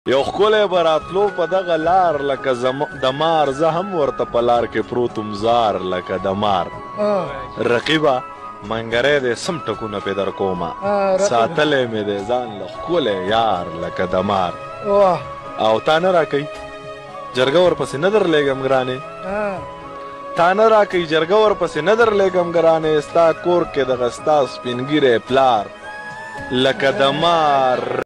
یو ښکلی به راتلو په دغه لار لکه د مار زه هم ورته په لار کې پروتم زار لکه د مار رقیبه منګری دی سم ټکونه پې در کومه ساتلی مې دی ځان له ښکلی یار لکه د مار او تا نه راکوي جرګه ورپسې نه درلېږم ګرانې تا نه راکوي جرګه ورپسې نه درلېږم ګرانې ستا کور کې دغه ستا سپین ږیری پلار لکه د مار